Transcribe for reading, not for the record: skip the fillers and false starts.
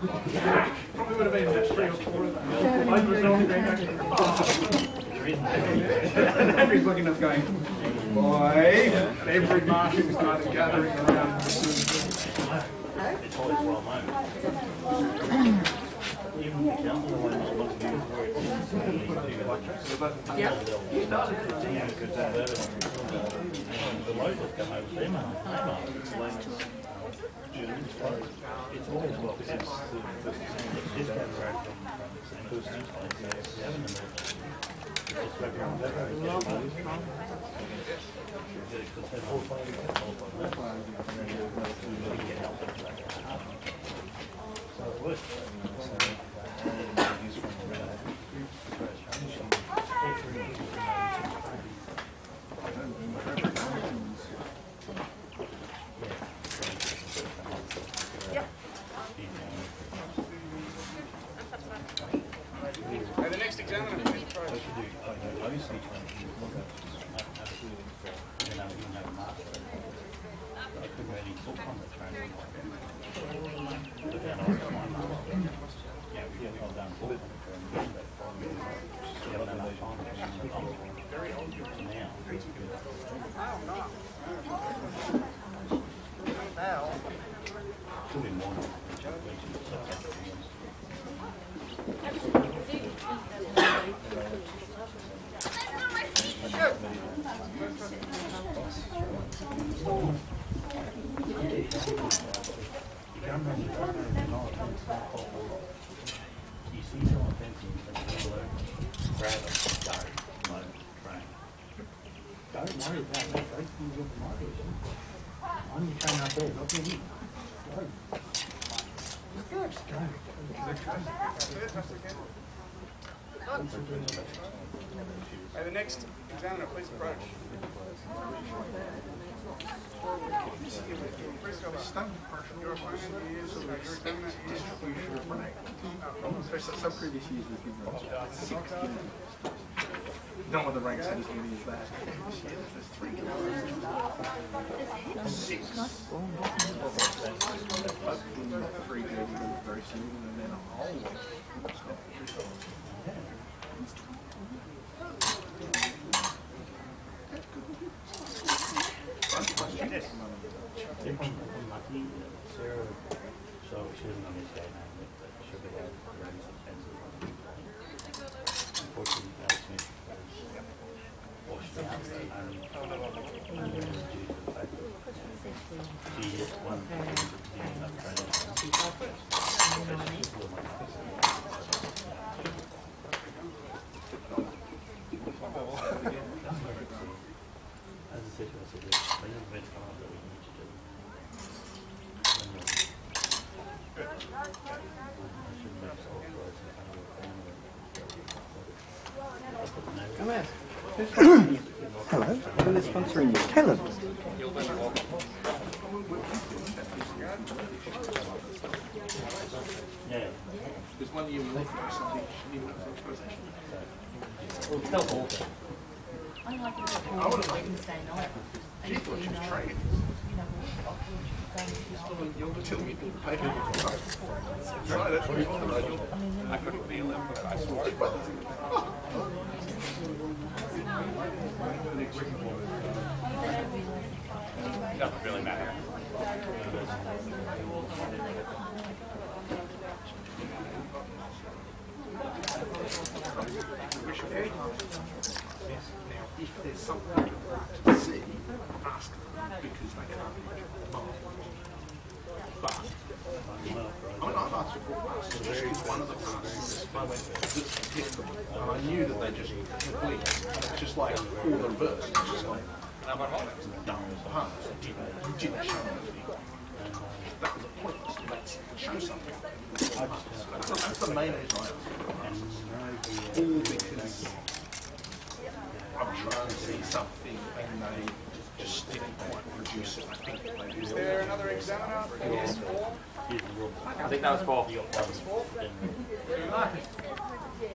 Probably would have been 3 or 4 of them. And Henry's looking at us going, boys, and every Martian started gathering around. It's always well known. Even the council won't want to use where it's the locals come over them and it's always well because it's discount rate from the same place. So if you have an emergency, just wrap around that road, get help. So it works. The next examiner, please approach. Don't worry about that. Those things are market. I'm your trainer up there, not me. Go. Just go. The next examiner, please approach. Your opponent is, your examiner is some previous years we've given none of the ranks had as many as that. This year there's 3 guys. 6. Hopefully 3 girls very soon and then a whole lot. Sarah, so she doesn't understand that, but she'll be able to run some pencils on it. Unfortunately, Alex Smith was washed out, and due to the fact that she just won the ended up training. As I said to her, I said, there's plenty of events coming up that we need to do. Come out. Hello. Who is sponsoring you? Helen. Yeah. There's one year left for something new for possession. Well, tell all that. I like it. I would have liked Wednesday night. she thought she was trading. You'll tell me to pay her. Right, that's what I couldn't be 11, but I saw it. doesn't really matter. If there's something to see, ask them because they can't be marked. But I've asked for passes. Just use one of the passes that's detectable. And I knew that they just complete. It's just like all the reverse. It's just like dumb pass. You didn't show anything. That was a pointless. Let's show something. That's the main reason I asked. All because I'm trying to see something and they just didn't quite produce it. I think maybe. Is there another examiner for this form? I think that was 4. That was 4.